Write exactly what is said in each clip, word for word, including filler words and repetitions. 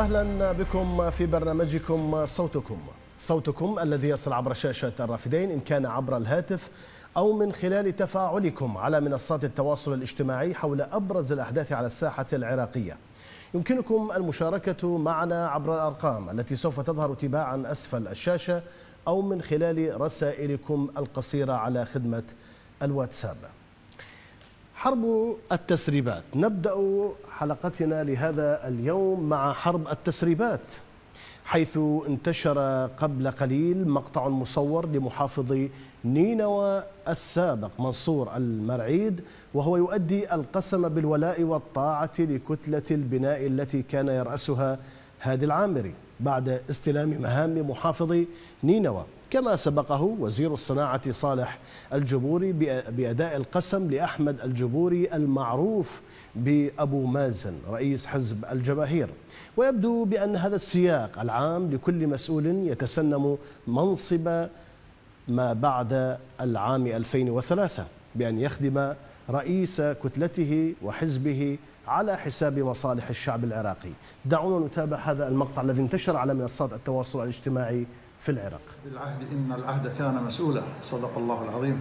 أهلا بكم في برنامجكم صوتكم صوتكم الذي يصل عبر شاشة الرافدين، إن كان عبر الهاتف أو من خلال تفاعلكم على منصات التواصل الاجتماعي حول أبرز الأحداث على الساحة العراقية. يمكنكم المشاركة معنا عبر الأرقام التي سوف تظهر تباعا أسفل الشاشة أو من خلال رسائلكم القصيرة على خدمة الواتساب. حرب التسريبات، نبدأ حلقتنا لهذا اليوم مع حرب التسريبات، حيث انتشر قبل قليل مقطع مصور لمحافظ نينوى السابق منصور المرعيد وهو يؤدي القسم بالولاء والطاعة لكتلة البناء التي كان يرأسها هادي العامري بعد استلام مهام محافظ نينوى، كما سبقه وزير الصناعة صالح الجبوري بأداء القسم لأحمد الجبوري المعروف بأبو مازن رئيس حزب الجماهير. ويبدو بأن هذا السياق العام لكل مسؤول يتسنم منصب ما بعد العام ألفين وثلاثة بأن يخدم رئيس كتلته وحزبه على حساب مصالح الشعب العراقي. دعونا نتابع هذا المقطع الذي انتشر على منصات التواصل الاجتماعي في العراق. بالعهد إن العهد كان مسؤولا، صدق الله العظيم.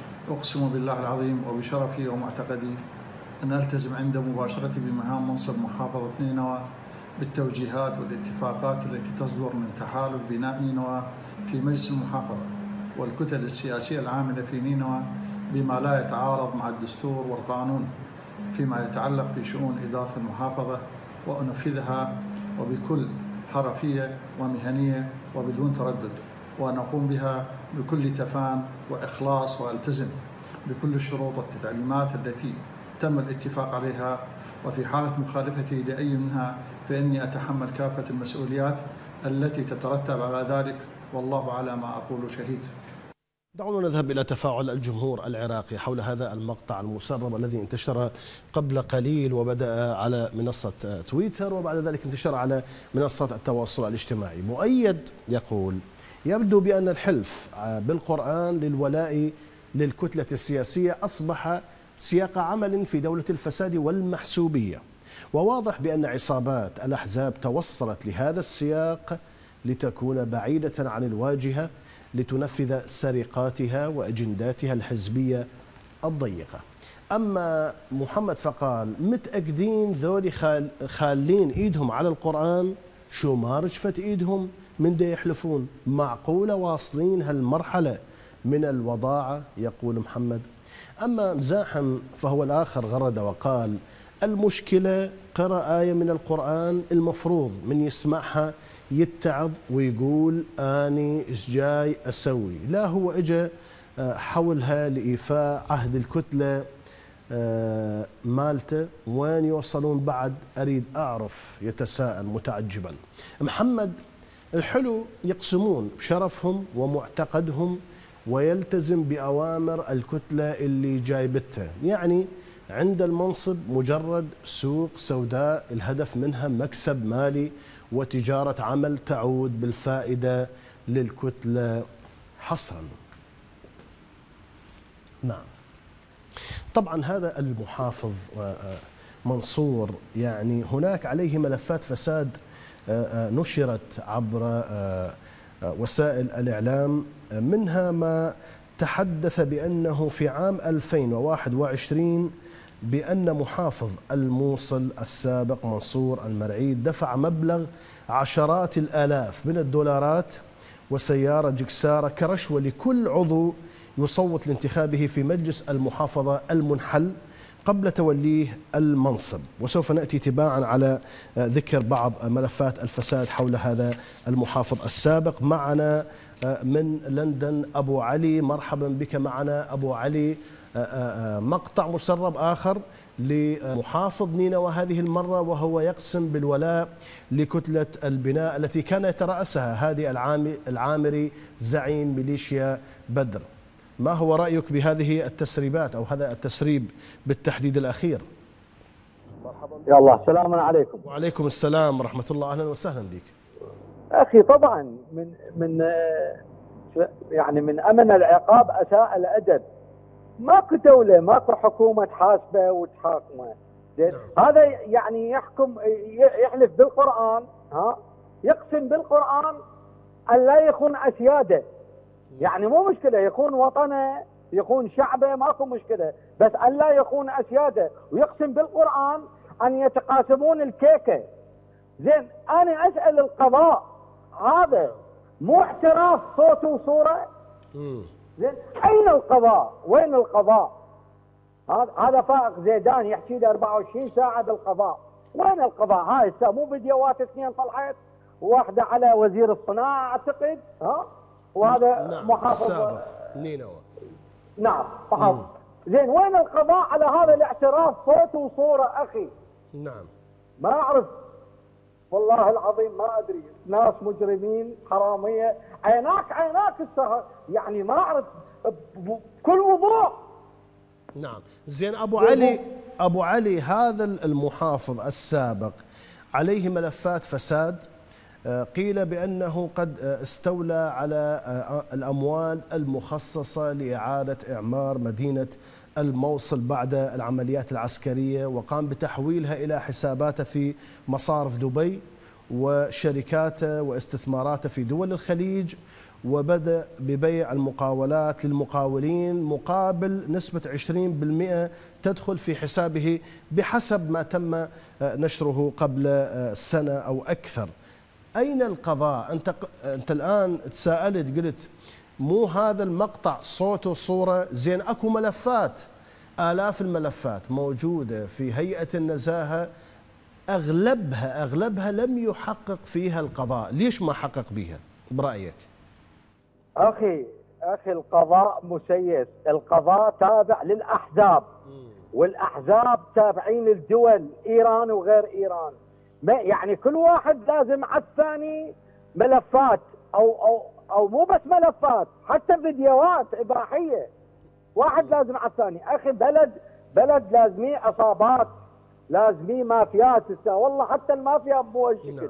أقسم بالله العظيم وبشرفي ومعتقدي أن ألتزم عند مباشرتي بمهام منصب محافظة نينوى بالتوجيهات والاتفاقات التي تصدر من تحالف بناء نينوى في مجلس المحافظة والكتل السياسية العاملة في نينوى بما لا يتعارض مع الدستور والقانون فيما يتعلق في شؤون إدارة المحافظة، وأنفذها وبكل حرفية ومهنية وبدون تردد، ونقوم بها بكل تفان وإخلاص، وألتزم بكل الشروط والتعليمات التي تم الاتفاق عليها، وفي حالة مخالفتي لأي منها فإني أتحمل كافة المسؤوليات التي تترتب على ذلك، والله على ما أقول شهيد. دعونا نذهب إلى تفاعل الجمهور العراقي حول هذا المقطع المسرب الذي انتشر قبل قليل وبدأ على منصة تويتر وبعد ذلك انتشر على منصات التواصل الاجتماعي. مؤيد يقول: يبدو بأن الحلف بالقرآن للولاء للكتلة السياسية أصبح سياق عمل في دولة الفساد والمحسوبية، وواضح بأن عصابات الأحزاب توصلت لهذا السياق لتكون بعيدة عن الواجهة لتنفذ سرقاتها وأجنداتها الحزبية الضيقة. أما محمد فقال: متأكدين ذولي خال خالين إيدهم على القرآن؟ شو ما رجفت إيدهم من دا يحلفون؟ معقولة واصلين هالمرحلة من الوضاعة؟ يقول محمد. أما مزاحم فهو الآخر غرد وقال: المشكلة قرأ آية من القرآن المفروض من يسمعها يتعظ ويقول أني إيش جاي أسوي، لا هو إجا حولها لإيفاء عهد الكتلة مالته. وين يوصلون بعد؟ أريد أعرف، يتساءل متعجبا. محمد: الحلو يقسمون بشرفهم ومعتقدهم ويلتزم بأوامر الكتلة اللي جايبتها، يعني عند المنصب مجرد سوق سوداء الهدف منها مكسب مالي وتجارة عمل تعود بالفائدة للكتلة حصرا. نعم، طبعا هذا المحافظ منصور يعني هناك عليه ملفات فساد نشرت عبر وسائل الإعلام، منها ما تحدث بأنه في عام ألفين وواحد وعشرين بأن محافظ الموصل السابق منصور المرعيد دفع مبلغ عشرات الآلاف من الدولارات وسيارة جكسارة كرشوة لكل عضو يصوت لانتخابه في مجلس المحافظة المنحل قبل توليه المنصب. وسوف نأتي تباعا على ذكر بعض ملفات الفساد حول هذا المحافظ السابق. معنا من لندن أبو علي، مرحبا بك معنا أبو علي. مقطع مسرب آخر لمحافظ نينوى هذه المرة وهو يقسم بالولاء لكتلة البناء التي كان يترأسها هادي العامري زعيم ميليشيا بدر. ما هو رأيك بهذه التسريبات أو هذا التسريب بالتحديد الأخير؟ يا الله، السلام عليكم. وعليكم السلام ورحمة الله، أهلا وسهلا بك. أخي طبعا من من يعني من أمن العقاب أساء الأدب. ماكو دولة، ماكو حكومة تحاسبه وتحاكمه. نعم. هذا يعني يحكم يحلف بالقرآن ها يقسم بالقرآن أن لا يخون أسياده، يعني مو مشكلة يخون وطنه يخون شعبه ماكو مشكلة، بس أن لا يخون أسياده، ويقسم بالقرآن أن يتقاسمون الكيكة. زين أنا أسأل القضاء هذا مو اعتراف صوت وصورة؟ زين أين القضاء؟ وين القضاء؟ هذا هذا فائق زيدان يحكي لي أربعة وعشرين ساعة بالقضاء، وين القضاء؟ هاي هسه مو فيديوهات اثنين طلعت، واحدة على وزير الصناعة أعتقد، ها؟ وهذا نعم محافظ السابق نينوى. نعم محافظ. زين وين القضاء على هذا الاعتراف صوت وصورة أخي؟ نعم ما أعرف والله العظيم ما أدري، ناس مجرمين حرامية، عيناك عيناك السهر، يعني ما أعرف بكل وضوح. نعم زين أبو علي، أبو علي هذا المحافظ السابق عليه ملفات فساد، قيل بأنه قد استولى على الأموال المخصصة لإعادة إعمار مدينة الموصل بعد العمليات العسكرية، وقام بتحويلها إلى حساباته في مصارف دبي وشركاته واستثماراته في دول الخليج، وبدأ ببيع المقاولات للمقاولين مقابل نسبة عشرين بالمئة تدخل في حسابه بحسب ما تم نشره قبل سنة أو أكثر. أين القضاء؟ أنت أنت الآن تساءلت قلت مو هذا المقطع صوت وصورة، زين أكو ملفات آلاف الملفات موجودة في هيئة النزاهة، أغلبها أغلبها لم يحقق فيها القضاء، ليش ما حقق بها برأيك؟ أخي أخي القضاء مسيس، القضاء تابع للأحزاب، والأحزاب تابعين للدول، إيران وغير إيران، ما يعني كل واحد لازم على الثاني ملفات، أو أو أو مو بس ملفات، حتى فيديوهات إباحية، واحد لازم على الثاني. أخي بلد بلد لازميه عصابات، لازميه مافيات، والله حتى المافيا بهو الشكل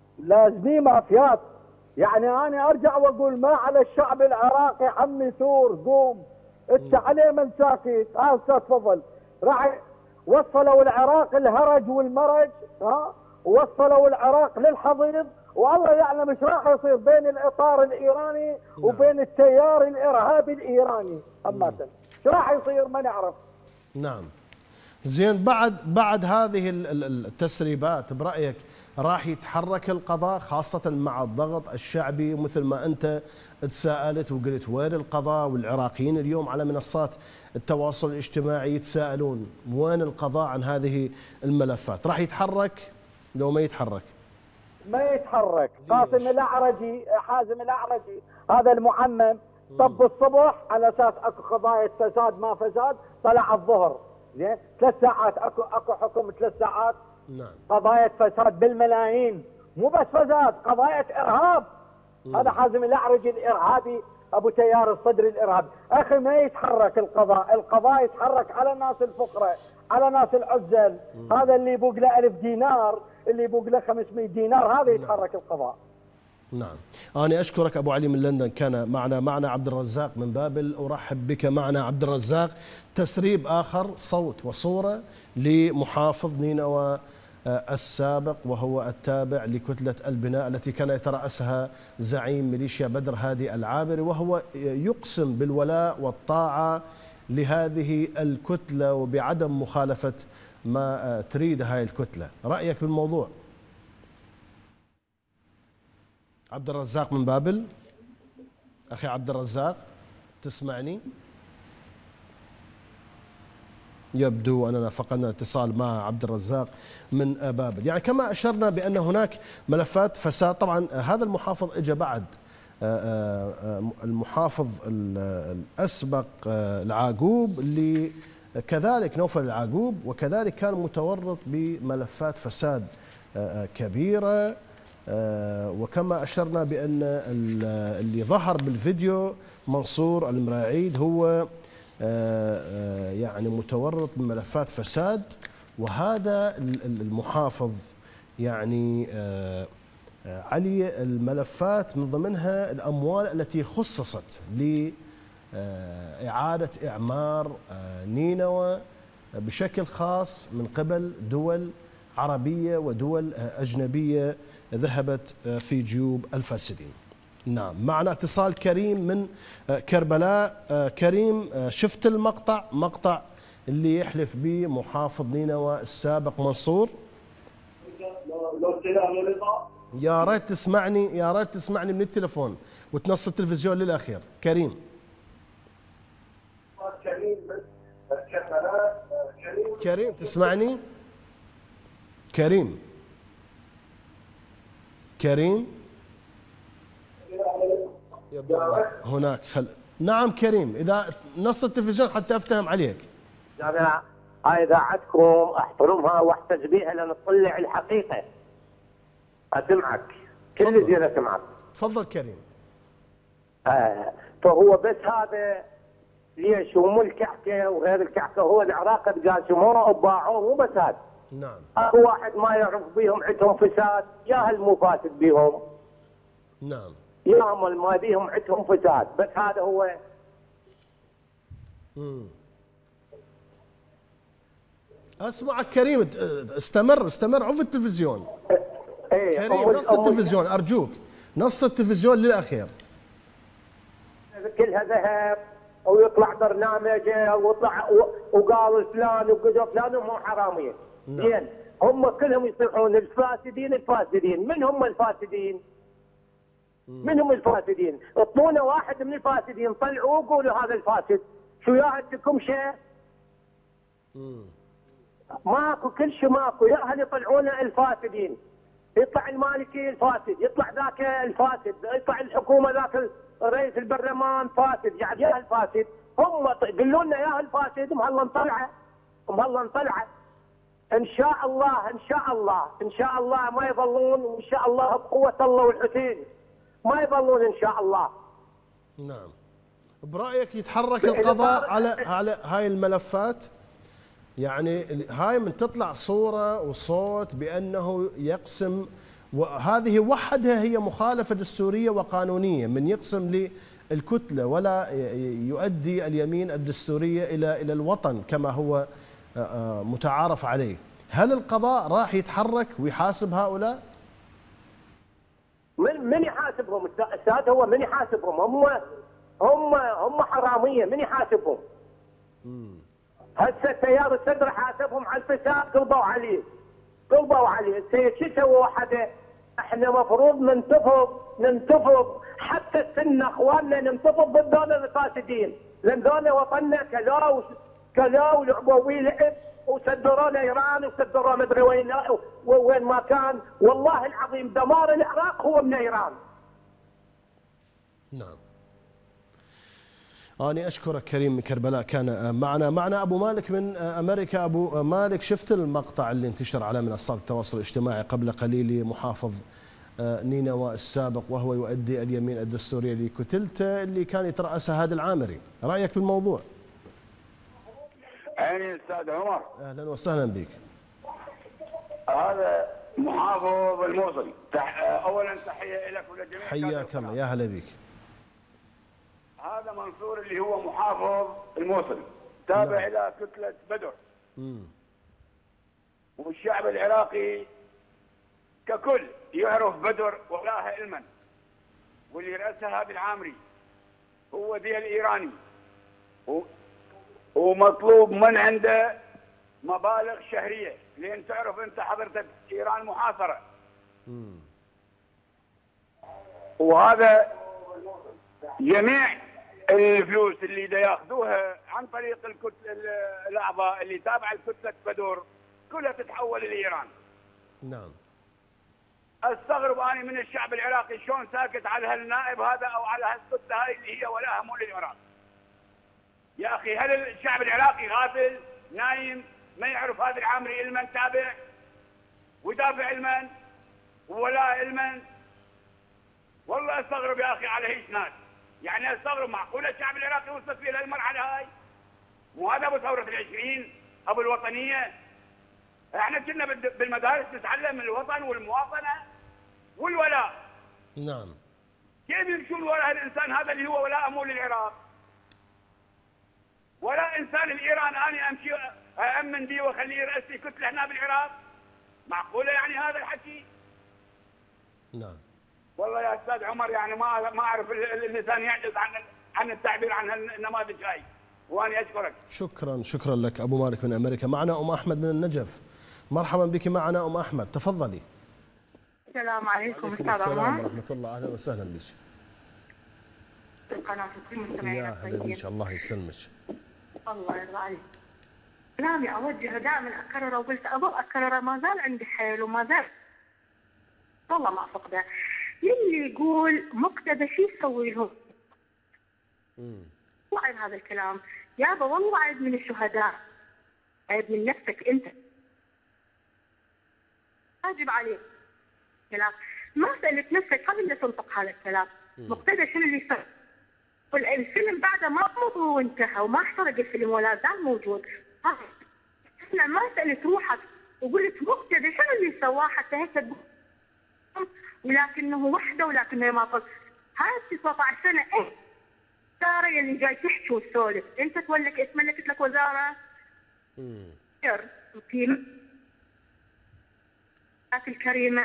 لازميه مافيات. يعني أنا أرجع وأقول ما على الشعب العراقي عمي ثور، قوم انت عليه من ساكت. ها استاذ تفضل. راح وصلوا العراق الهرج والمرج، ها وصلوا العراق للحضيض، والله يعلم ايش راح يصير بين الاطار الايراني وبين التيار الارهابي الايراني. اما ايش راح يصير ما نعرف. نعم زين، بعد بعد هذه التسريبات برايك راح يتحرك القضاء خاصة مع الضغط الشعبي، مثل ما أنت تساءلت وقلت وين القضاء، والعراقيين اليوم على منصات التواصل الاجتماعي يتساءلون وين القضاء عن هذه الملفات، راح يتحرك لو ما يتحرك؟ ما يتحرك. قاسم الأعرجي، حازم الأعرجي هذا المعمم طب الصبح على أساس أكو قضايا فساد ما فساد، طلع الظهر زين ثلاث ساعات اكو اكو حكم ثلاث ساعات. نعم. قضايا فساد بالملايين، مو بس فساد، قضايا ارهاب. مم. هذا حازم الأعرجي الارهابي ابو تيار الصدر الارهابي. اخي ما يتحرك القضاء، القضاء يتحرك على الناس الفقراء، على ناس العزل. مم. هذا اللي يبوق له ألف دينار، اللي يبوق له خمسمئة دينار، هذا يتحرك نعم. القضاء. نعم. أنا أشكرك أبو علي من لندن، كان معنا معنا عبد الرزاق من بابل. أرحب بك معنا عبد الرزاق. تسريب آخر صوت وصورة لمحافظ نينوى السابق، وهو التابع لكتلة البناء التي كان يترأسها زعيم ميليشيا بدر هادي العامري، وهو يقسم بالولاء والطاعة لهذه الكتلة وبعدم مخالفة ما تريد هاي الكتلة. رأيك بالموضوع؟ عبد الرزاق من بابل. أخي عبد الرزاق تسمعني؟ يبدو أننا فقدنا الاتصال مع عبد الرزاق من بابل. يعني كما أشرنا بأن هناك ملفات فساد. طبعا هذا المحافظ إجا بعد المحافظ الأسبق العاقوب، اللي كذلك نوفل العاقوب، وكذلك كان متورط بملفات فساد كبيرة. وكما أشرنا بأن اللي ظهر بالفيديو منصور المراعيد هو يعني متورط بملفات فساد. وهذا المحافظ يعني علي الملفات من ضمنها الأموال التي خصصت لإعادة إعمار نينوى بشكل خاص من قبل دول عربية ودول أجنبية ذهبت في جيوب الفاسدين. نعم، معنا اتصال كريم من كربلاء. كريم، شفت المقطع، مقطع اللي يحلف به محافظ نينوى السابق منصور؟ يا ريت تسمعني، يا ريت تسمعني من التليفون وتنص التلفزيون للأخير. كريم كريم تسمعني؟ كريم كريم هناك خل... نعم كريم، إذا نص التلفزيون حتى أفتهم عليك. أنا هاي إذاعتكم أحترمها واحتج بها لأن تطلع الحقيقة. أسمعك كل زين أسمعك. تفضل كريم. آه فهو بس هذا ليش هم الكعكة وغير الكعكة، هو العراق تقاسموه وباعوه، مو بس هذا. نعم. اكو واحد ما يعرف بيهم عندهم فساد، يا هل مو فاسد بيهم؟ نعم. يا هم ما بيهم عندهم فساد، بس هذا هو. امم اسمعك كريم، استمر استمر عف التلفزيون. ايه كريم نص التلفزيون ارجوك، نص التلفزيون للاخير. كلها ذهب ويطلع برنامجه ويطلع وقال فلان وقدر فلان وهم حراميه. زين نعم. هم كلهم يصيحون الفاسدين الفاسدين، من هم الفاسدين؟ مم. من هم الفاسدين؟ اعطونا واحد من الفاسدين طلعوه وقولوا هذا الفاسد، شو يا عندكم شيء؟ ماكو، كل شيء ماكو، يا اهل يطلعونا الفاسدين. يطلع المالكي الفاسد، يطلع ذاك الفاسد، يطلع الحكومه ذاك رئيس البرلمان فاسد، يعني يا الفاسد هم قولوا لنا يا الفاسد، مهلا نطلعه مهلا نطلعه. ان شاء الله ان شاء الله ان شاء الله ما يظلون، وان شاء الله بقوه الله والحسين ما يظلون ان شاء الله. نعم. برايك يتحرك القضاء على على هاي الملفات؟ يعني هاي من تطلع صوره وصوت بانه يقسم، وهذه وحدها هي مخالفه دستوريه وقانونيه، من يقسم للكتله ولا يؤدي اليمين الدستوريه الى الى الوطن كما هو متعارف عليه. هل القضاء راح يتحرك ويحاسب هؤلاء؟ من من يحاسبهم استاذ؟ هو من يحاسبهم؟ هم هم هم حراميه، من يحاسبهم؟ امم هسه التيار السدر حاسبهم على الفساد، قلبوا عليه قلبوا عليه. شو سووا حدا؟ احنا مفروض ننتفض ننتفض حتى السنه اخواننا، ننتفض ضد دول الفاسدين، لان دول وطننا كلاو كلاو ولعبوا ويه لعب، وسدرونا ايران وسدرونا مدري وين وين ما كان. والله العظيم دمار العراق هو من ايران. نعم. أنا أشكرك كريم من كربلاء، كان معنا. معنا أبو مالك من أمريكا. أبو مالك، شفت المقطع اللي انتشر على منصات التواصل الاجتماعي قبل قليل محافظ نينوى السابق وهو يؤدي اليمين الدستورية لكتلته اللي كان يترأسها هادي العامري؟ رأيك بالموضوع؟ عيني استاذ عمر. اهلا وسهلا بك. هذا محافظ الموصل. تح... اولا تحيه لك ولجميع حياك الله، يا هلا بك. هذا منصور اللي هو محافظ الموصل، تابع نعم. الى كتله بدر. امم والشعب العراقي ككل يعرف بدر ولاها علما، واللي راسها هادي العامري هو ذي الايراني، و... ومطلوب من عنده مبالغ شهريه، لان تعرف انت حضرتك ايران محاصره. امم وهذا جميع الفلوس اللي دا ياخذوها عن طريق الكتله الاعضاء اللي تابعه لكتله بدر كلها تتحول لايران. نعم. استغرب انا من الشعب العراقي شلون ساكت على هالنائب هذا او على هالكتله هاي اللي هي ولاها مو للعراق. يا اخي هل الشعب العراقي غافل نايم ما يعرف هذا العامري علما تابع ويدافع علما وولاء علما؟ والله استغرب يا اخي على هيك ناس. يعني استغرب، معقوله الشعب العراقي وصلت فيه لهالمرحله هاي؟ مو هذا ابو ثوره العشرين، ابو الوطنيه. احنا كنا بالمدارس نتعلم الوطن والمواطنه والولاء. نعم. كيف يمشون وراء الانسان هذا اللي هو ولاء مو للعراق؟ ولا انسان الايران اني امشي أأمن به واخليه يرأس لي كتله هنا بالعراق؟ معقوله يعني هذا الحكي؟ نعم. والله يا استاذ عمر يعني ما ما اعرف اللسان يعجز عن عن التعبير عن النماذج هاي، وانا اشكرك. شكرا شكرا لك ابو مالك من امريكا. معنا ام احمد من النجف. مرحبا بك معنا ام احمد، تفضلي. السلام عليكم. وعليكم السلام ورحمه الله، اهلا وسهلا بك. القناه يا هلا بك، الله يسلمك. الله يرضى عليك. كلامي اوجهه دائما اكرره، وقلت اظل اكرره، ما زال عندي حيل وما زال والله ما فقده. يلي يقول مقتدى شو يسوي لهم؟ امم وعي هذا الكلام يابا، والله عيب من الشهداء، عيب من نفسك انت. واجب عليك كلام، ما سالت نفسك قبل لا تنطق هذا الكلام. مقتدى شنو اللي يسوي؟ والفيلم بعده ما موضوع وانتهى وما احترق الفيلم ولا زال موجود. احنا ما سالت روحك وقلت مقتدى شنو اللي سواه حتى هيك تقول ولكنه وحده ولكنه ما طلع. هاي تسعة عشر سنه ايه وزاره اللي جاي تحكي وتسولف، انت تولك اتملكت لك وزاره؟ امم في الكريمه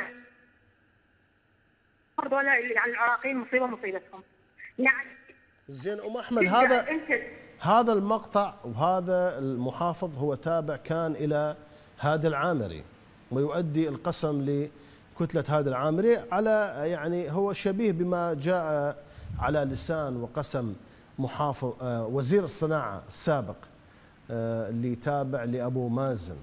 هذول يعني العراقيين مصيبه مصيبتهم. يعني زين ام احمد، هذا هذا المقطع وهذا المحافظ هو تابع كان الى هادي العامري، ويؤدي القسم لكتله هادي العامري على يعني هو شبيه بما جاء على لسان وقسم محافظ وزير الصناعه السابق اللي تابع لابو مازن.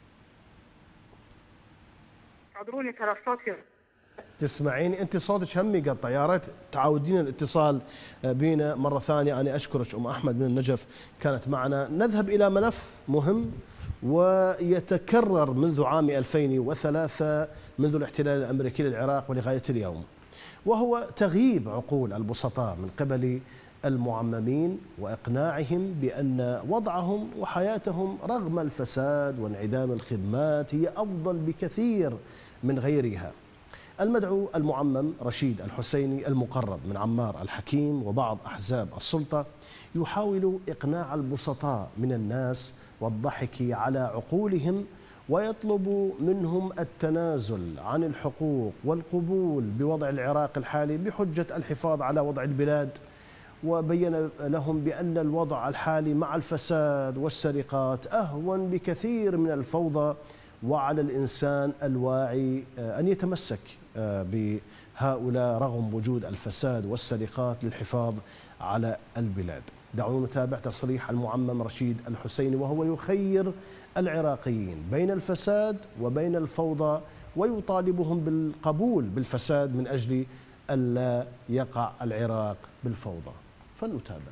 اعذروني ترى صوتي. تسمعيني انت؟ صوتك هم يقطع، يا ريت تعودين الاتصال بينا مره ثانيه. انا اشكرك ام احمد من النجف كانت معنا. نذهب الى ملف مهم ويتكرر منذ عام ألفين وثلاثة منذ الاحتلال الامريكي للعراق ولغايه اليوم، وهو تغييب عقول البسطاء من قبل المعممين واقناعهم بان وضعهم وحياتهم رغم الفساد وانعدام الخدمات هي افضل بكثير من غيرها. المدعو المعمم رشيد الحسيني المقرب من عمار الحكيم وبعض أحزاب السلطة يحاول إقناع البسطاء من الناس والضحك على عقولهم، ويطلب منهم التنازل عن الحقوق والقبول بوضع العراق الحالي بحجة الحفاظ على وضع البلاد. وبين لهم بأن الوضع الحالي مع الفساد والسرقات أهون بكثير من الفوضى، وعلى الإنسان الواعي أن يتمسك بهؤلاء رغم وجود الفساد والسرقات للحفاظ على البلاد. دعونا نتابع تصريح المعمم رشيد الحسيني وهو يخير العراقيين بين الفساد وبين الفوضى، ويطالبهم بالقبول بالفساد من أجل ألا يقع العراق بالفوضى. فلنتابع.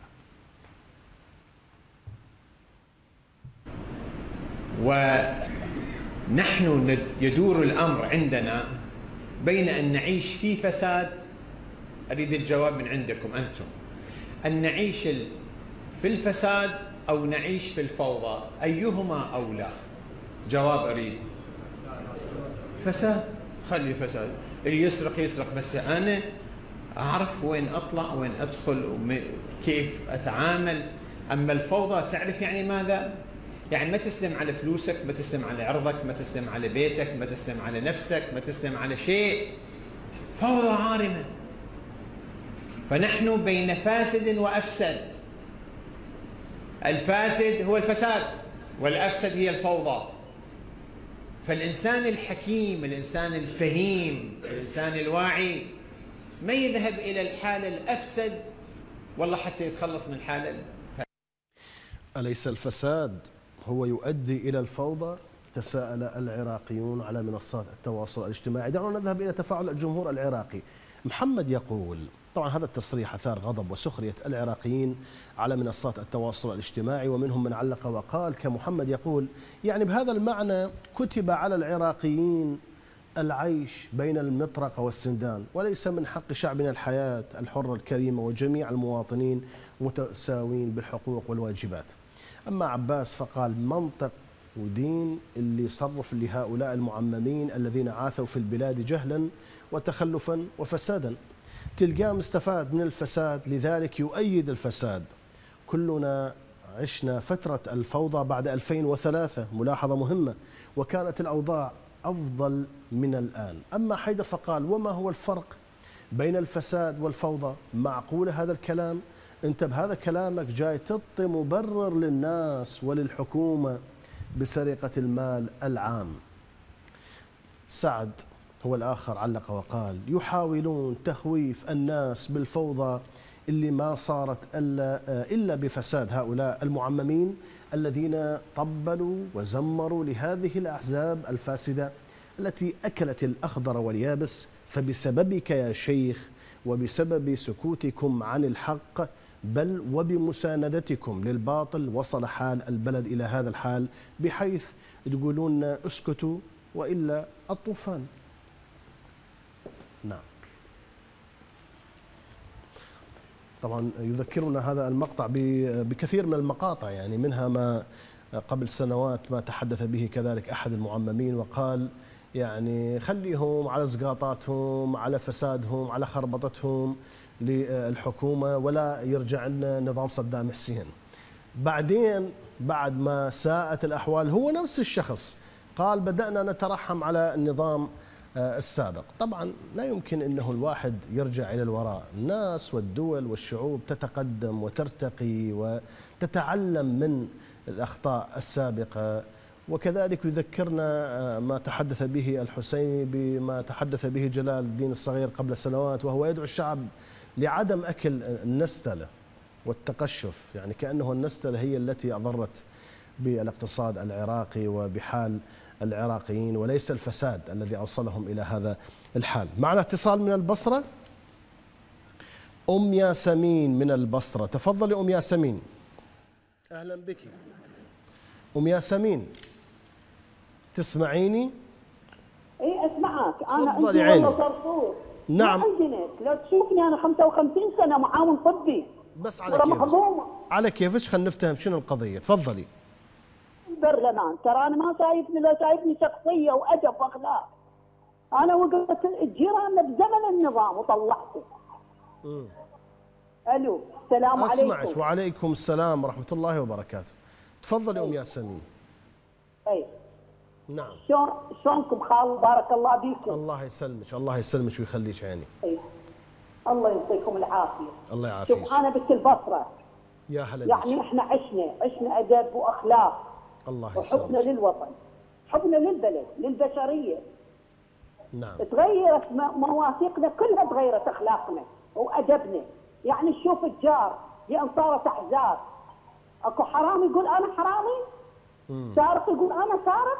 ونحن يدور الأمر عندنا بين أن نعيش في فساد، أريد الجواب من عندكم أنتم، أن نعيش في الفساد أو نعيش في الفوضى، أيهما أولى؟ جواب أريد. فساد، خلي فساد، اللي يسرق يسرق، بس أنا أعرف وين أطلع وين أدخل وكيف أتعامل. أما الفوضى تعرف يعني ماذا؟ يعني ما تسلم على فلوسك، ما تسلم على عرضك، ما تسلم على بيتك، ما تسلم على نفسك، ما تسلم على شيء. فوضى عارمة. فنحن بين فاسد وأفسد. الفاسد هو الفساد والأفسد هي الفوضى. فالإنسان الحكيم، الإنسان الفهيم، الإنسان الواعي ما يذهب إلى الحالة الأفسد والله حتى يتخلص من الحالة الفاسد. أليس الفساد هو يؤدي إلى الفوضى؟ تساءل العراقيون على منصات التواصل الاجتماعي. دعونا نذهب إلى تفاعل الجمهور العراقي. محمد يقول، طبعا هذا التصريح أثار غضب وسخرية العراقيين على منصات التواصل الاجتماعي، ومنهم من علق وقال كمحمد يقول: يعني بهذا المعنى كتب على العراقيين العيش بين المطرقة والسندان، وليس من حق شعبنا الحياة الحرة الكريمة وجميع المواطنين متساوين بالحقوق والواجبات. أما عباس فقال: منطق ودين اللي صرف لهؤلاء المعممين الذين عاثوا في البلاد جهلا وتخلفا وفسادا، تلقاه مستفاد من الفساد لذلك يؤيد الفساد. كلنا عشنا فترة الفوضى بعد ألفين وثلاثة، ملاحظة مهمة، وكانت الأوضاع أفضل من الآن. أما حيدر فقال وما هو الفرق بين الفساد والفوضى؟ معقول هذا الكلام؟ أنت بهذا كلامك جاي تعطي مبرر للناس وللحكومة بسرقة المال العام. سعد هو الآخر علق وقال يحاولون تخويف الناس بالفوضى اللي ما صارت إلا, إلا بفساد هؤلاء المعممين الذين طبلوا وزمروا لهذه الأحزاب الفاسدة التي أكلت الأخضر واليابس. فبسببك يا شيخ وبسبب سكوتكم عن الحق بل وبمساندتكم للباطل وصل حال البلد إلى هذا الحال، بحيث تقولون اسكتوا وإلا الطوفان. نعم. طبعا يذكرنا هذا المقطع بكثير من المقاطع، يعني منها ما قبل سنوات ما تحدث به كذلك أحد المعممين وقال يعني خليهم على سقاطاتهم، على فسادهم، على خربطتهم للحكومة ولا يرجع لنا نظام صدام حسين. بعدين بعد ما ساءت الأحوال هو نفس الشخص قال بدأنا نترحم على النظام السابق. طبعا لا يمكن أنه الواحد يرجع إلى الوراء، الناس والدول والشعوب تتقدم وترتقي وتتعلم من الأخطاء السابقة. وكذلك يذكرنا ما تحدث به الحسيني بما تحدث به جلال الدين الصغير قبل سنوات، وهو يدعو الشعب لعدم أكل النستلة والتقشف، يعني كأنه النستلة هي التي أضرت بالاقتصاد العراقي وبحال العراقيين وليس الفساد الذي أوصلهم إلى هذا الحال. معنا اتصال من البصرة، أم ياسمين من البصرة. تفضلي أم ياسمين. أهلا بك أم ياسمين، تسمعيني؟ اي اسمعك. انا تفضلي عيني. نعم. ما عندي نت، لو تشوفني انا خمسة وخمسين سنه معاون طبي بس على كيفك على كيفك خلينا نفتهم شنو القضيه. تفضلي. برلمان ترى انا ما شايفني، لا شايفني شخصيه وادب واخلاق. انا وقفت جيراننا بزمن النظام وطلعته. امم الو السلام عليكم. اسمعك. وعليكم السلام ورحمه الله وبركاته. تفضلي ام ياسمين. اي نعم. شلون شلونكم خال؟ بارك الله بيكم. الله يسلمك الله يسلمك ويخليك عيني. اي الله يعطيكم العافيه. الله يعافيك. شوف انا بنت البصره. يا هلا. يعني احنا عشنا عشنا ادب واخلاق. الله يسلمك. وحبنا للوطن، حبنا للبلد، للبشريه. نعم. تغيرت مواثيقنا كلها، تغيرت اخلاقنا وادبنا. يعني نشوف الجار لان صارت احزاب. اكو حرامي يقول انا حرامي، سارق يقول انا سارق.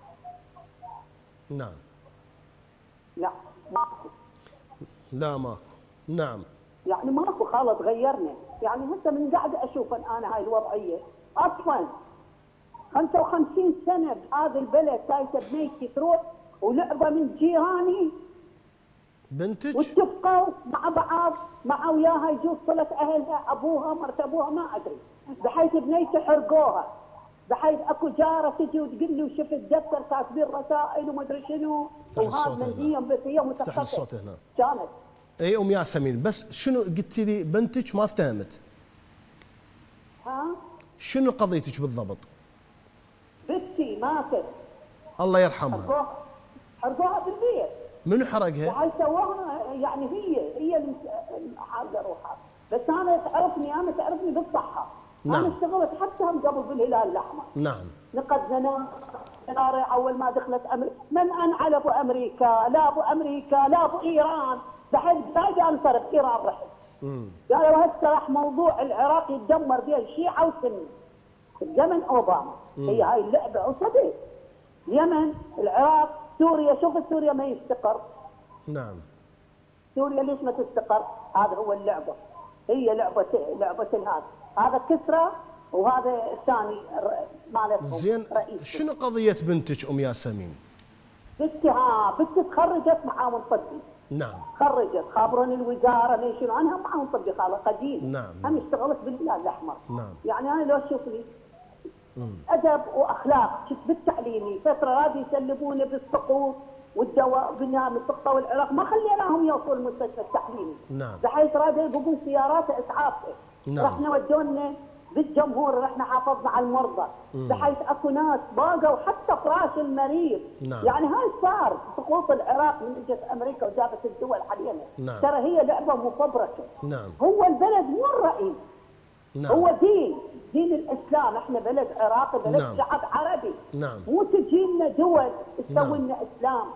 نعم. لا ماكو. لا ماكو. نعم. يعني ماكو خالص، تغيرنا. يعني هسه من قاعده اشوف انا هاي الوضعيه اصلا. خمسة وخمسين سنه بهذا البلد سايسه بنيتي تروح ولعبه من جيراني بنتك واتفقوا مع بعض مع وياها يجوز صله اهلها، ابوها مرت ابوها ما ادري، بحيث بنيتي حرقوها، بحيث اكو جاره تجي وتقول لي وشفت دفتر كاتبين رسائل وما ادري شنو، وهذا منديهم بس هي متخصصه. الصوت هنا كانت. اي ام ياسمين، بس شنو قلتي لي بنتك ما فهمت؟ ها؟ شنو قضيتك بالضبط؟ بنتي ماتت الله يرحمها. حرقوها حرقوها بالبيت. منو حرقها؟ وهاي سووها يعني هي هي اللي حاجه روحها، بس انا تعرفني انا تعرفني بالصحه. نعم. انا اشتغلت حتى هم قبل بالهلال الاحمر. نعم. نقدنا نار اول ما دخلت امريكا، من انعل ابو امريكا، لا ابو امريكا لا ابو ايران، بحد باقي انصرف ايران رحت. امم قالوا هسه راح موضوع العراق يتدمر بين شيعه وسنه. زمن اوباما. مم. هي هاي اللعبه وصدق. اليمن، العراق، سوريا، شوف سوريا ما يستقر. نعم. سوريا ليش ما تستقر؟ هذا هو اللعبه. هي لعبه لعبه هذا، هذا كسرى وهذا الثاني مالتهم. زين، شنو قضيه بنتك ام ياسمين؟ بنتي ها بنتي تخرجت معاون طبي. نعم. خرجت خابروني الوزاره ليش شنو، انا معاون طبي خاله قديم. نعم. انا اشتغلت بالهلال الاحمر. نعم. يعني انا لو تشوف لي ادب واخلاق، شفت بالتعليمي فتره رادي يسلبوني بالسقوط والدواء بنام السقطه والعراق، ما خليناهم يوصلوا المستشفى التحليلي. نعم. بحيث رادي يبقون سيارات اسعاف. نعم. رحنا ودونا بالجمهور احنا حافظنا على المرضى، بحيث اكو ناس باقوا حتى فراش المريض. نعم. يعني هاي صار سقوط العراق من اجت امريكا وجابت الدول علينا. نعم. ترى هي لعبه مفبركه. نعم. هو البلد مو الرئيس. نعم. هو دين دين الاسلام، احنا بلد عراقي، بلد نعم. شعب عربي. نعم. مو تجي لنا دول تسوي نعم. لنا اسلام.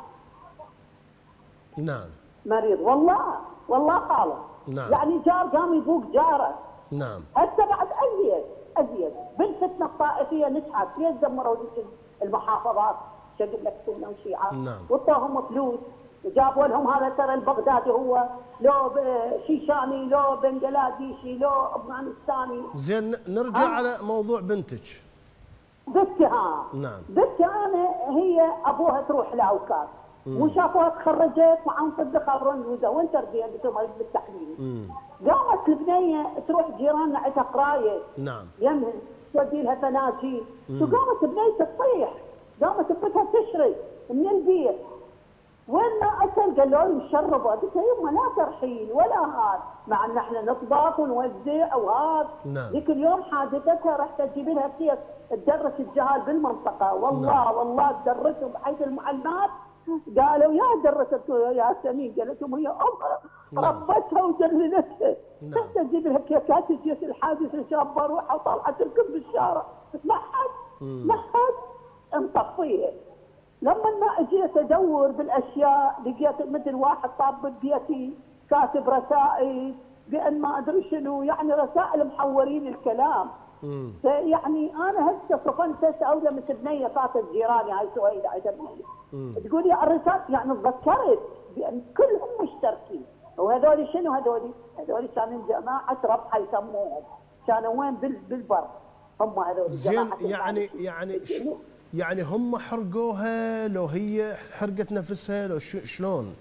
نعم. مريض والله والله خالص. نعم. يعني جار قام يبوق جاره. نعم. هسه بعد ازيد ازيد بالفتنه الطائفيه نجحت، ليش دمروا لك المحافظات؟ شقل لك سنه وشيعه. نعم. وطاهم فلوس وجابوا لهم هذا ترى البغدادي هو لو شيشاني لو بنجلاديشي لو افغانستاني. زين نرجع آه. على موضوع بنتك. بنتي ها نعم. بنتي انا هي ابوها تروح لاوكاس وشافوها تخرجت معهم صدق خبرون جوزها وين تربيه قلت مريض بالتحليل. قامت البنيه تروح جيراننا عندها قرايه. نعم. يمها تودي لها فناجين وقامت بنيتها تطيح، قامت بنتها تشري من البيت. وين ما اسال قالوا لي مشربه، قلت لها يمه لا ترحين ولا هذا، مع ان احنا نطبخ ونوزع وهذا. نعم. ذيك اليوم حادثتها رحت اجيب لها كيس تدرس الجهال بالمنطقه، والله نعم. والله تدرسهم بحيث المعلمات قالوا يا درست يا سمين، قالت لهم هي ام ربتها ودللتها. رحت اجيب لها كيكات جيت الحادثه شابه روحها وطلعت الكل بالشارع، ما حد ما حد مطفيه. لما ما اجيت ادور بالاشياء لقيت مثل واحد طاب ببيتي كاتب رسائل بان ما ادري شنو، يعني رسائل محورين الكلام. يعني انا هسه صفنت هسه اولمت بنيه فاتت جيراني هاي سهيله عندها بنيه تقول لي الرسائل، يعني تذكرت بان كلهم مشتركين. وهذول شنو هذول؟ هذول كانوا جماعه ربحه يسموهم، كانوا وين بالبر هم هذول. زين يعني يعني يعني هم حرقوها لو هي حرقت نفسها لو شلون؟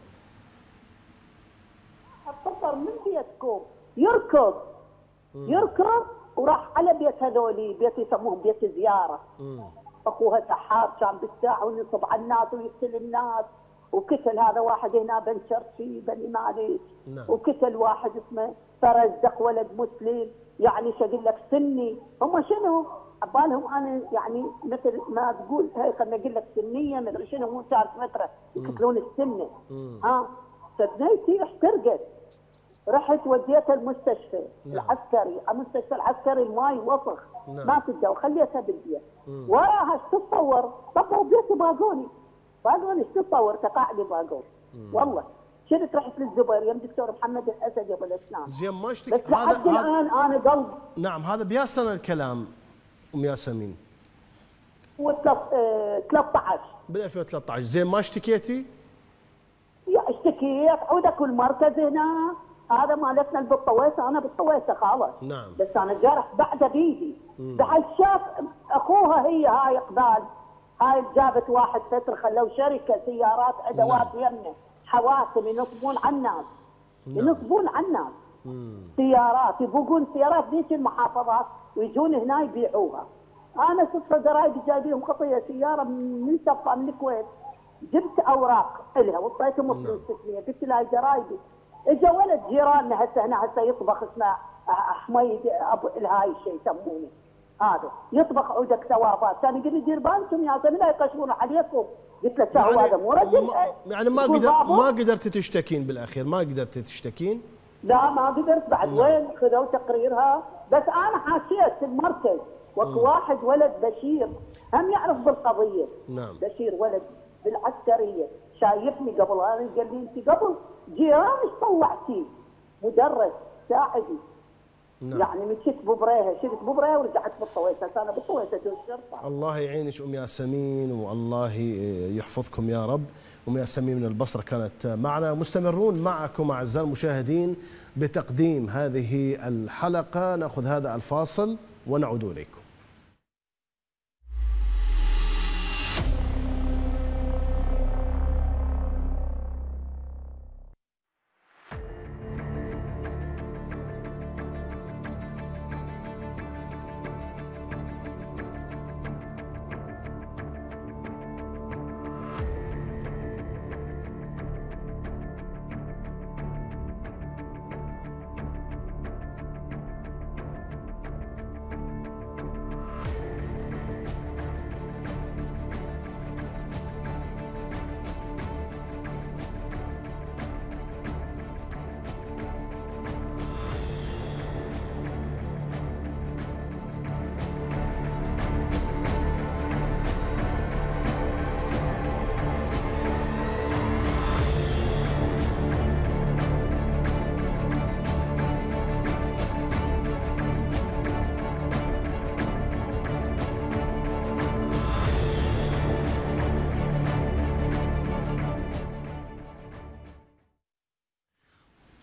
اتصل من بيتكم يركض يركض وراح على بيت هذولي، بيت يسموهم بيت زياره. مم. اخوها سحاب كان بالساعه ونصب على الناس ويقتل الناس، وقتل هذا واحد هنا بن شرشي بني مالك. نعم. وقتل واحد اسمه فرزدق ولد مسلم، يعني شقل لك سني. هم شنو؟ عبالهم انا يعني مثل ما تقول هي خلينا نقول لك سنيه مدري شنو، مو صار فتره يقتلون السنه. مم. ها فبنيتي احترقت، رحت وديتها المستشفى. نعم. العسكري، المستشفى العسكري الماي وسخ. نعم. ما تقدر وخليتها بالبيت. وراها ايش تتصور؟ طبوا بيتي باقوني باقوني ايش تتصور؟ تقاعدي باقوني والله. شرت رحت للزبير يم دكتور محمد الاسد ابو الاسنان. زين ما اشتكي بس لحد الان انا قلب. نعم. هذا بيا سنه الكلام ام ياسمين؟ ثلاثة عشر بال ألفين وثلاثة عشر. زين ما اشتكيتي؟ يا اشتكيت عودك المركز هنا هذا مالتنا بالطويسه، انا بالطويسه خالص. نعم. بس انا جرح بعد بيدي. بعد شاف اخوها هي هاي اقبال، هاي جابت واحد فتره خلوا شركه سيارات ادوات. نعم. يمنا حواسم ينصبون على الناس. نعم. ينصبون على الناس. سيارات يبوقون سيارات ذيك المحافظات ويجون هنا يبيعوها. انا صدفه قرايبي جايبين خطيه سياره من سفه من الكويت، جبت اوراق لها وطيتهم فلوس ستمية، قلت لها قرايبي. اجا ولد جيراننا هسه هنا هسه يطبخ اسمه حميد ابو الهاي الشيء يسمونه هذا، يطبخ عودك ثوابات. كان يقول لي دير بالكم يا زلمه لا يقشرون عليكم. قلت له شو هذا مو رجل؟ يعني ما قدر ما قدرت تشتكين بالاخير؟ ما قدرت تشتكين؟ لا ما قدرت بعد. نعم. وين خذوا تقريرها؟ بس انا حاشيت المركز واكو واحد ولد بشير هم يعرف بالقضيه. نعم. بشير ولد بالعسكريه شايفني قبل، انا قال لي انت قبل جيران ايش طلعتي؟ مدرس ساعدي. نعم. يعني مشيت ببريها، شلت ببريها ورجعت بالطويسه، انا بالطويسه الشرطه. الله يعينك ام ياسمين والله يحفظكم يا رب. ام ياسمين من البصره كانت معنا. مستمرون معكم اعزائي المشاهدين بتقديم هذه الحلقه. ناخذ هذا الفاصل ونعود اليكم.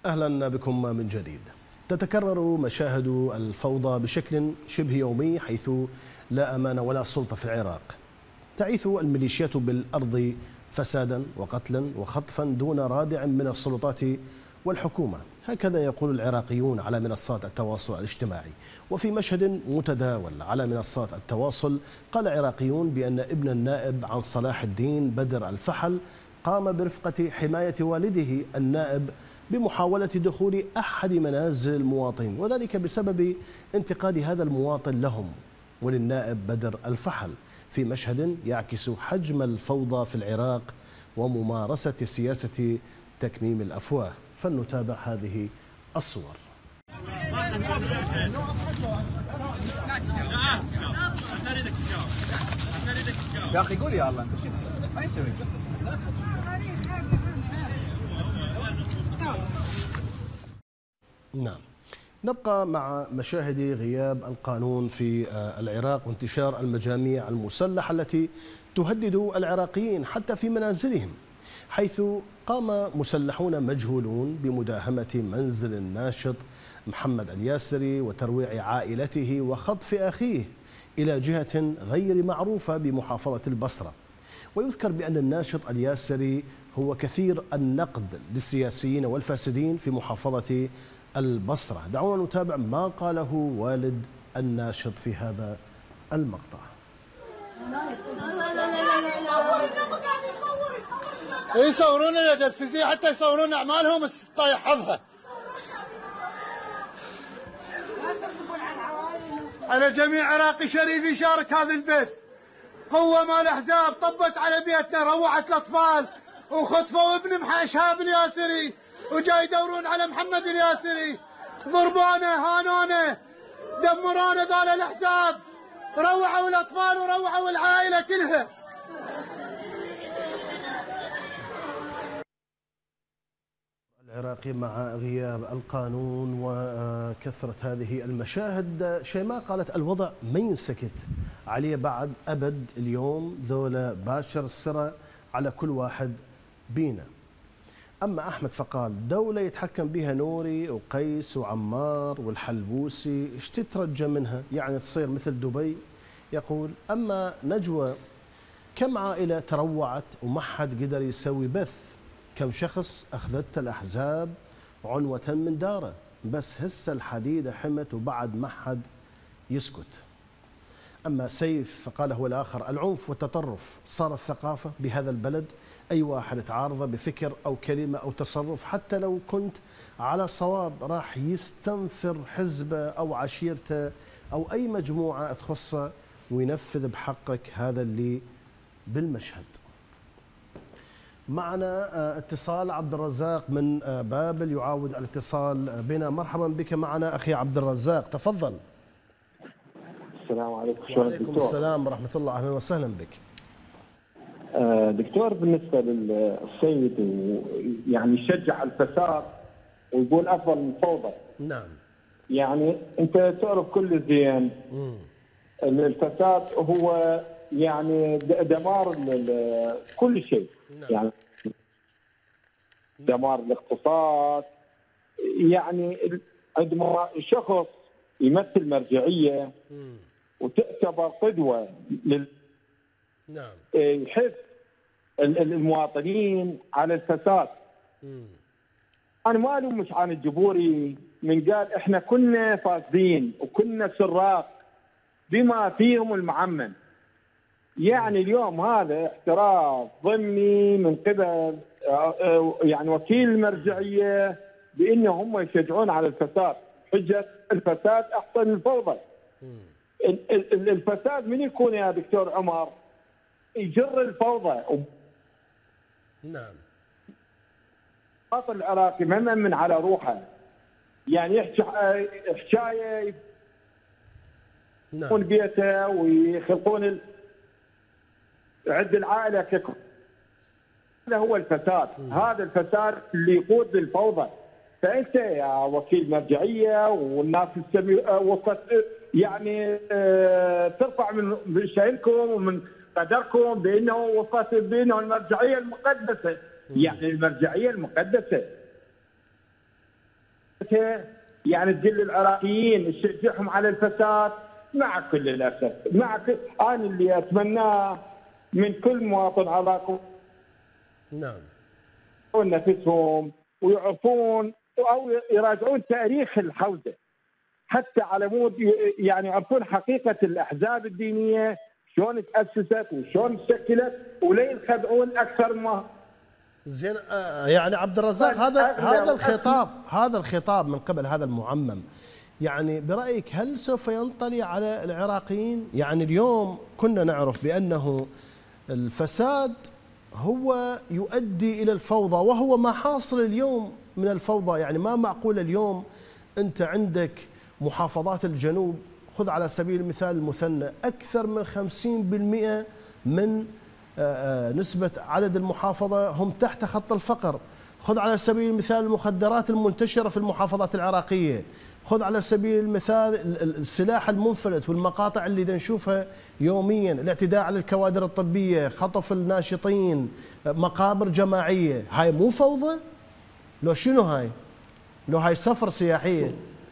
أهلا بكم من جديد. تتكرر مشاهد الفوضى بشكل شبه يومي، حيث لا أمان ولا سلطة في العراق. تعيث الميليشيات بالأرض فسادا وقتلا وخطفا دون رادع من السلطات والحكومة، هكذا يقول العراقيون على منصات التواصل الاجتماعي. وفي مشهد متداول على منصات التواصل، قال عراقيون بأن ابن النائب عن صلاح الدين بدر الفحل قام برفقة حماية والده النائب بمحاولة دخول أحد منازل المواطنين، وذلك بسبب انتقاد هذا المواطن لهم وللنائب بدر الفحل، في مشهد يعكس حجم الفوضى في العراق وممارسة سياسة تكميم الأفواه. فلنتابع هذه الصور. يا أخي قول يا الله أنت شو ما يسوي. نعم، نبقى مع مشاهد غياب القانون في العراق وانتشار المجاميع المسلحة التي تهدد العراقيين حتى في منازلهم، حيث قام مسلحون مجهولون بمداهمة منزل الناشط محمد الياسري وترويع عائلته وخطف أخيه إلى جهة غير معروفة بمحافظة البصرة. ويذكر بأن الناشط الياسري هو كثير النقد للسياسيين والفاسدين في محافظة البصرة. دعونا نتابع ما قاله والد الناشط في هذا المقطع. يصورون يا دبسيسي حتى يصورون اعمالهم طايح حظها. على جميع عراقي شريف يشارك هذا البث. قوة مال الاحزاب طبت على بيتنا، روعت الاطفال وخطفوا ابن شهاب الياسري وجاي يدورون على محمد الياسري. ضربونا هانونا دمرونا ذول الاحزاب، روعوا الاطفال وروعوا العائلة كلها. العراقي مع غياب القانون وكثرة هذه المشاهد. شيماء قالت الوضع ما ينسكت عليه بعد أبد، اليوم ذولا باشر السرى على كل واحد بينا. أما أحمد فقال دولة يتحكم بها نوري وقيس وعمار والحلبوسي، ايش تترجى منها؟ يعني تصير مثل دبي. يقول أما نجوى كم عائلة تروعت وما حد قدر يسوي بث، كم شخص أخذت الأحزاب عنوة من داره، بس هسه الحديدة حمت وبعد ما حد يسكت. أما سيف فقال هو الآخر العنف والتطرف صارت ثقافة بهذا البلد، أي واحد تعارض بفكر أو كلمة أو تصرف حتى لو كنت على صواب راح يستنفر حزبه أو عشيرته أو أي مجموعة تخصه وينفذ بحقك. هذا اللي بالمشهد. معنا اتصال عبد الرزاق من بابل يعاود الاتصال بنا. مرحبا بك معنا أخي عبد الرزاق، تفضل. السلام عليكم. وعليكم السلام ورحمة الله، أهلا وسهلا بك. دكتور، بالنسبة للسيد يعني يشجع الفساد ويقول أفضل من الفوضى. نعم. يعني أنت تعرف كل زين الفساد هو يعني دمار كل شيء. نعم. يعني دمار الاقتصاد. يعني عندما شخص يمثل مرجعية مم. وتعتبر قدوة لل نعم يحث المواطنين على الفساد. مم. أنا ما ألومش عن الجبوري من قال إحنا كنا فاسدين وكنا سراق بما فيهم المعمم. يعني اليوم هذا اعتراف ضمني من قبل يعني وكيل المرجعية بأنه هم يشجعون على الفساد، حجة الفساد أحسن من الفوضى. الفساد من يكون يا دكتور عمر؟ يجر الفوضى. نعم. الوطن العراقي ما مأمن على روحه، يعني يحكي حكايه يكون بيته ويخلقون ال... عند العائله ككل. هذا هو الفساد. م. هذا الفساد اللي يقود للفوضى. فانت يا وكيل مرجعيه والناس السمي وصلت يعني اه ترفع من شأنكم ومن قدركم بانه وصلت بانه المرجعيه المقدسه. م. يعني المرجعيه المقدسه يعني تجل العراقيين تشجعهم على الفساد. مع كل الاسف، مع كل انا اللي اتمناه من كل مواطن عراقي نعم نفسهم ويعرفون او يراجعون تاريخ الحوزه، حتى على مود يعني يعرفون حقيقه الاحزاب الدينيه شلون تاسست وشلون تشكلت، ولا ينخدعون اكثر ما. زين آه يعني عبد الرزاق، هذا هذا الخطاب هذا الخطاب من قبل هذا المعمم، يعني برأيك هل سوف ينطلي على العراقيين؟ يعني اليوم كنا نعرف بأنه الفساد هو يؤدي إلى الفوضى، وهو ما حاصل اليوم من الفوضى. يعني ما معقول اليوم أنت عندك محافظات الجنوب، خذ على سبيل المثال المثنى، أكثر من خمسين بالمئة من نسبة عدد المحافظة هم تحت خط الفقر. خذ على سبيل المثال المخدرات المنتشرة في المحافظات العراقية، خذ على سبيل المثال السلاح المنفلت والمقاطع اللي نشوفها يوميا، الاعتداء على الكوادر الطبية، خطف الناشطين، مقابر جماعية. هاي مو فوضى؟ لو شنو هاي؟ لو هاي سفر سياحية؟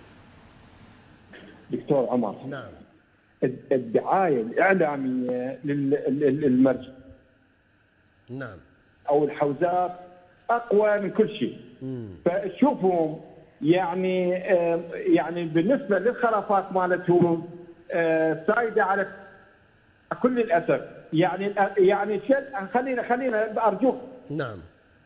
دكتور عمر، نعم، الدعاية الإعلامية للمرج نعم أو الحوزات أقوى من كل شيء. فشوفهم يعني يعني بالنسبة للخرافات مالتهم سايدة على كل الأسف. يعني يعني خلينا خلينا أرجوك، نعم،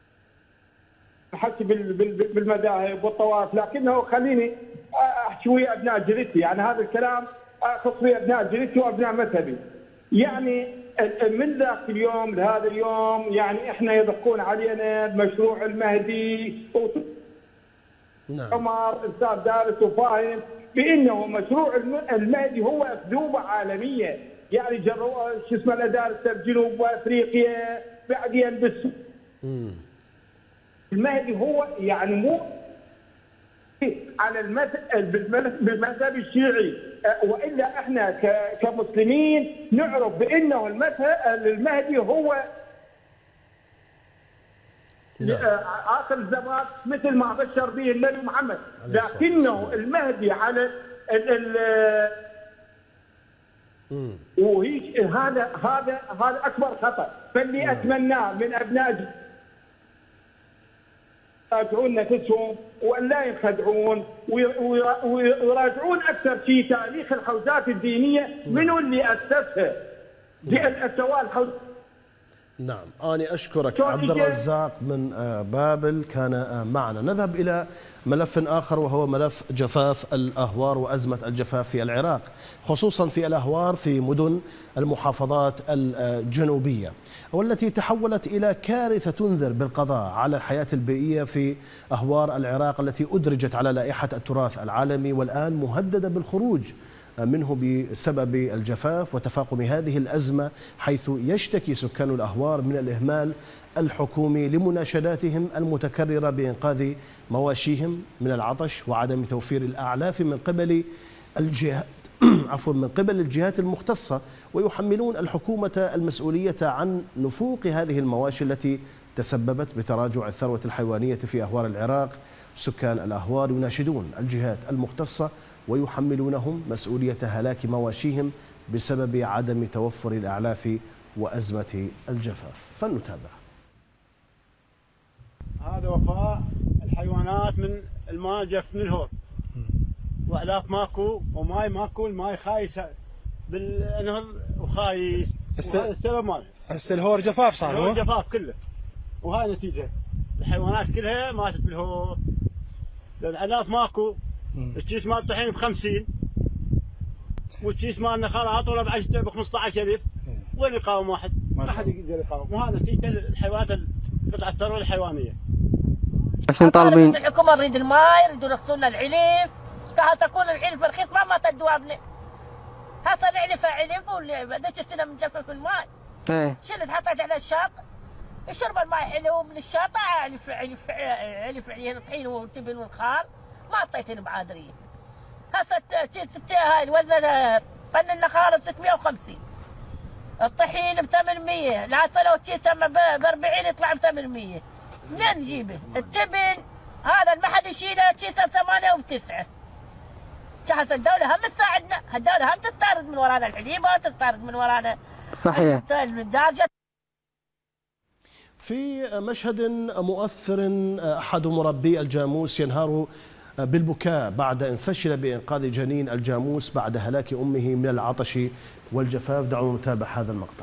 حتى بالمذاهب والطوائف، لكنه خليني احكي ويا ابناء جريتي. يعني هذا الكلام اخص ويا ابناء جريتي وابناء مذهبي. يعني من ذاك اليوم لهذا اليوم يعني احنا يضحكون علينا بمشروع المهدي. نعم. عمر انسان دارس وفاهم بانه مشروع المهدي هو اكذوبه عالميه. يعني جروا شو اسمه الاداره بجنوب افريقيا، بعدين بس المهدي هو يعني مو على المذهب بالمذهب الشيعي، والا احنا كمسلمين نعرف بانه المذهب المهدي هو اخر الزمان مثل ما بشر به النبي محمد، لكنه المهدي على ال وهي هذا هذا هذا اكبر خطا. فاللي اتمناه من ابناء يراجعون نفسهم وان لا ينخدعون ويراجعون اكثر في تاريخ الحوزات الدينيه، منو اللي اسسها؟ السواء الحوزات. نعم، أنا أشكرك عبد الرزاق من بابل كان معنا. نذهب إلى ملف آخر وهو ملف جفاف الأهوار وأزمة الجفاف في العراق، خصوصا في الأهوار في مدن المحافظات الجنوبية، والتي تحولت إلى كارثة تنذر بالقضاء على الحياة البيئية في أهوار العراق التي أدرجت على لائحة التراث العالمي، والآن مهددة بالخروج منه بسبب الجفاف وتفاقم هذه الأزمة، حيث يشتكي سكان الأهوار من الإهمال الحكومي لمناشداتهم المتكررة بإنقاذ مواشيهم من العطش وعدم توفير الأعلاف من قبل الجهات عفوا من قبل الجهات المختصة، ويحملون الحكومة المسؤولية عن نفوق هذه المواشي التي تسببت بتراجع الثروة الحيوانية في أهوار العراق. سكان الأهوار يناشدون الجهات المختصة ويحملونهم مسؤولية هلاك مواشيهم بسبب عدم توفر الأعلاف وأزمة الجفاف. فلنتابع. هذا وفاء الحيوانات من الماء جف من الهور، وأعلاف ماكو وماي ماكو، الماي خايس بالنهر وخايس، وهذا السبب ماله. هسه الهور جفاف صار، الهور جفاف كله، وهاي نتيجة الحيوانات كلها ماتت بالهور. الأعلاف ماكو، الكيس مال طحين ب خمسين، والكيس مال نخال عطوله ب عشرة ب خمسة عشر ألف، وين يقاوم واحد؟ ما حد يقدر يقاوم، وهذا نتيجة الحيوانات قطع الثروة الحيوانية. شنو طالبين؟ الحكومة نريد الماي، يريدوا يرخصون لنا العلف، تعال تكون العلف رخيص ما ماتت دوابنا. هسه العلف علف وبعدك السنة منجفف الماي. ايه. شلت حطيت على الشاطئ، يشرب الماي حلو من الشاطئ، علف علف علف عليه الطحين والتبن والخال. ما اعطيتني بعادريه. هسه ستة هاي وزنها طن النخال ب ستمئة وخمسين، الطحين ب ثمانمئة، لا لو كيس ب أربعين يطلع ب ثمانمئة. منين نجيبه؟ التبن هذا ما حد يشيله كيسه بثمانيه وبتسعه. هسه الدوله هم تساعدنا، الدوله هم تستورد من ورانا الحليبه، تستورد من ورانا صحيح الدارجه. في مشهد مؤثر أحد مربي الجاموس ينهار بالبكاء بعد أن فشل بإنقاذ جنين الجاموس بعد هلاك أمه من العطش والجفاف. دعونا نتابع هذا المقطع.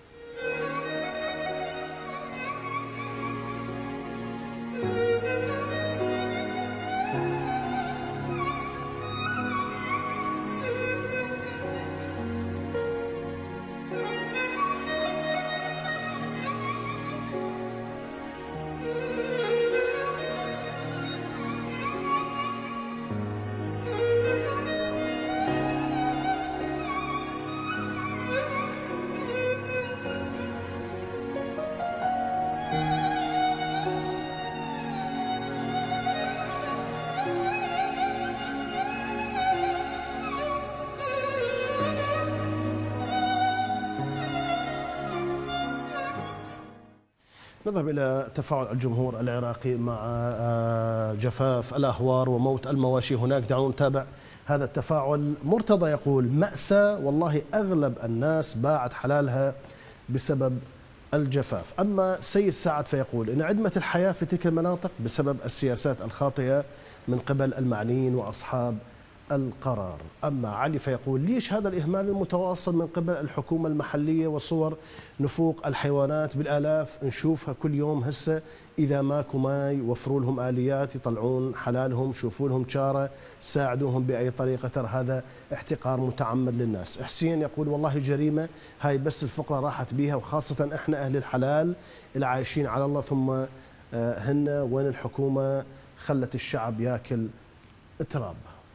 نذهب إلى تفاعل الجمهور العراقي مع جفاف الأهوار وموت المواشي هناك. دعونا نتابع هذا التفاعل. مرتضى يقول: مأساة والله، أغلب الناس باعت حلالها بسبب الجفاف. أما سيد سعد فيقول: إن عدمة الحياة في تلك المناطق بسبب السياسات الخاطئة من قبل المعنيين وأصحاب القرار. أما علي فيقول: ليش هذا الإهمال المتواصل من قبل الحكومة المحلية وصور نفوق الحيوانات بالآلاف نشوفها كل يوم. هسه إذا ماكو ما يوفروا لهم آليات يطلعون حلالهم، شوفوا لهم شارة، ساعدوهم بأي طريقة، ترى هذا احتقار متعمد للناس. حسين يقول: والله جريمة، هاي بس الفقرة راحت بيها، وخاصة احنا أهل الحلال اللي عايشين على الله، ثم هن وين الحكومة خلت الشعب ياكل التراب.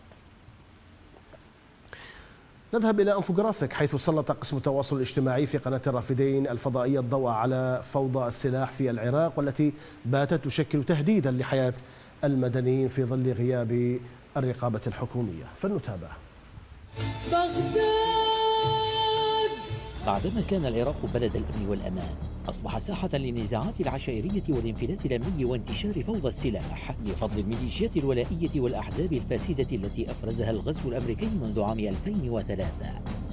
نذهب إلى انفوغرافيك حيث سلط قسم التواصل الاجتماعي في قناة الرافدين الفضائية الضوء على فوضى السلاح في العراق، والتي باتت تشكل تهديدا لحياة المدنيين في ظل غياب الرقابة الحكومية. فلنتابع. بغداد. بعدما كان العراق بلد الأمن والأمان، أصبح ساحة للنزاعات العشائرية والانفلات الأمني وانتشار فوضى السلاح بفضل الميليشيات الولائية والأحزاب الفاسدة التي أفرزها الغزو الأمريكي منذ عام ألفين وثلاثة.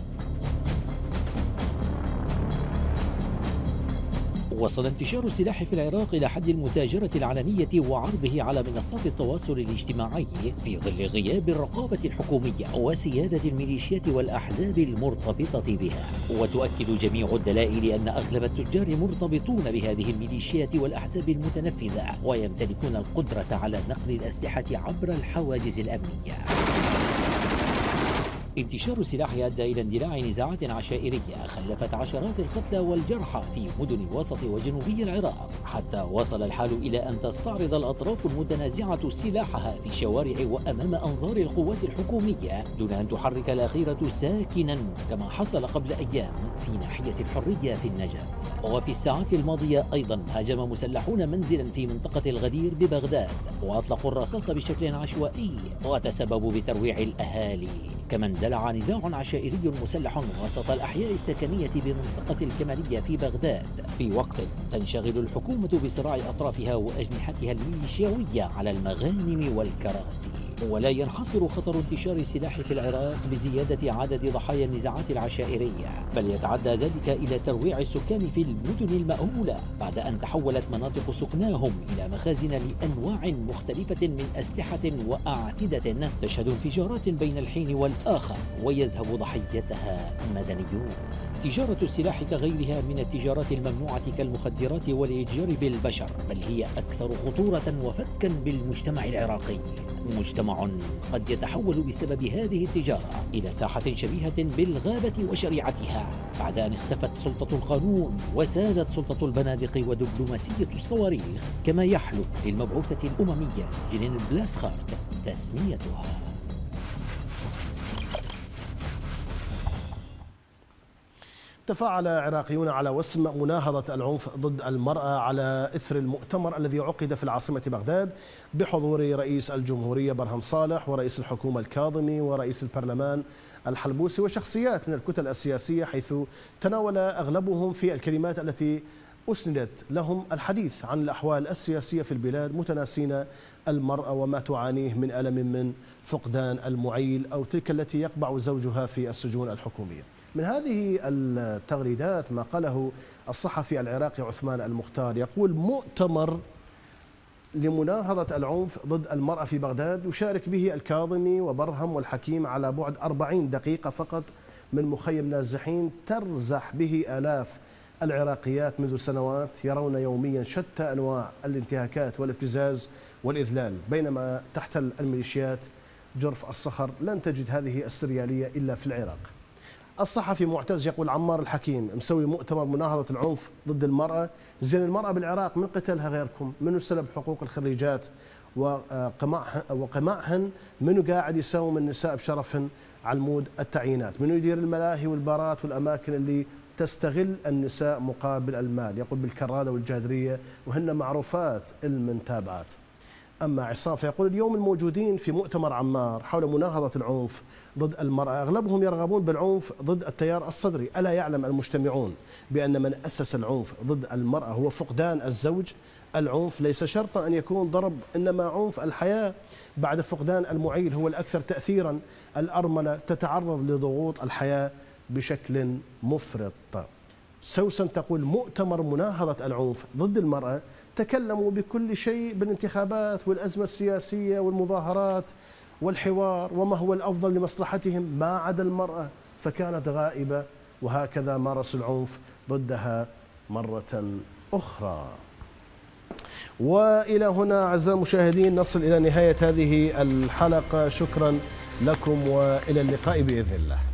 وصل انتشار السلاح في العراق إلى حد المتاجرة العلنية وعرضه على منصات التواصل الاجتماعي في ظل غياب الرقابة الحكومية وسيادة الميليشيات والأحزاب المرتبطة بها. وتؤكد جميع الدلائل أن أغلب التجار مرتبطون بهذه الميليشيات والأحزاب المتنفذة، ويمتلكون القدرة على نقل الأسلحة عبر الحواجز الأمنية. انتشار السلاح أدى إلى اندلاع نزاعات عشائرية خلفت عشرات القتلى والجرحى في مدن وسط وجنوبي العراق، حتى وصل الحال إلى أن تستعرض الأطراف المتنازعة سلاحها في الشوارع وأمام أنظار القوات الحكومية دون أن تحرك الأخيرة ساكنا، كما حصل قبل أيام في ناحية الحرية في النجف. وفي الساعات الماضية أيضا هاجم مسلحون منزلا في منطقة الغدير ببغداد وأطلقوا الرصاص بشكل عشوائي وتسببوا بترويع الأهالي. كما اندلع نزاع عشائري مسلح وسط الأحياء السكنية بمنطقة الكمالية في بغداد، في وقت تنشغل الحكومة بصراع أطرافها وأجنحتها الميليشياوية على المغانم والكراسي. ولا ينحصر خطر انتشار السلاح في العراق بزيادة عدد ضحايا النزاعات العشائرية، بل يتعدى ذلك إلى ترويع السكان في المدن المأهولة بعد أن تحولت مناطق سكناهم إلى مخازن لأنواع مختلفة من أسلحة وأعتدة تشهد انفجارات بين الحين والآخر ويذهب ضحيتها مدنيون. تجارة السلاح كغيرها من التجارات الممنوعة كالمخدرات والإتجار بالبشر، بل هي أكثر خطورة وفتكا بالمجتمع العراقي، مجتمع قد يتحول بسبب هذه التجارة إلى ساحة شبيهة بالغابة وشريعتها بعد أن اختفت سلطة القانون وسادت سلطة البنادق ودبلوماسية الصواريخ، كما يحلو للمبعوثة الأممية جنين بلاسخارت تسميتها. تفاعل عراقيون على وسم مناهضة العنف ضد المرأة على إثر المؤتمر الذي عقد في العاصمة بغداد بحضور رئيس الجمهورية برهم صالح ورئيس الحكومة الكاظمي ورئيس البرلمان الحلبوسي وشخصيات من الكتل السياسية، حيث تناول أغلبهم في الكلمات التي أسندت لهم الحديث عن الأحوال السياسية في البلاد، متناسين المرأة وما تعانيه من ألم من فقدان المعيل أو تلك التي يقبع زوجها في السجون الحكومية. من هذه التغريدات ما قاله الصحفي العراقي عثمان المختار، يقول: مؤتمر لمناهضة العنف ضد المرأة في بغداد يشارك به الكاظمي وبرهم والحكيم على بعد أربعين دقيقة فقط من مخيم نازحين ترزح به آلاف العراقيات منذ سنوات يرون يوميا شتى أنواع الانتهاكات والابتزاز والإذلال، بينما تحتل الميليشيات جرف الصخر لن تجد هذه السريالية إلا في العراق. الصحفي معتز يقول: عمار الحكيم مسوي مؤتمر مناهضة العنف ضد المرأة، زين المرأة بالعراق من قتلها غيركم؟ منو سلب حقوق الخريجات وقمعهن؟ منو قاعد يساوم النساء بشرفهن علمود التعيينات؟ منو يدير الملاهي والبارات والأماكن اللي تستغل النساء مقابل المال؟ يقول: بالكرادة والجادرية، وهن معروفات المنتابعات. أما عصام فيقول: اليوم الموجودين في مؤتمر عمار حول مناهضة العنف ضد المرأة أغلبهم يرغبون بالعنف ضد التيار الصدري. ألا يعلم المجتمعون بأن من أسس العنف ضد المرأة هو فقدان الزوج؟ العنف ليس شرطا أن يكون ضرب، إنما عنف الحياة بعد فقدان المعيل هو الأكثر تأثيرا. الأرملة تتعرض لضغوط الحياة بشكل مفرط. سوسن تقول: مؤتمر مناهضة العنف ضد المرأة تكلموا بكل شيء بالانتخابات والأزمة السياسية والمظاهرات والحوار وما هو الأفضل لمصلحتهم ما عدا المرأة، فكانت غائبة، وهكذا مارسوا العنف ضدها مرة أخرى. وإلى هنا أعزائي المشاهدين نصل إلى نهاية هذه الحلقة، شكرا لكم وإلى اللقاء بإذن الله.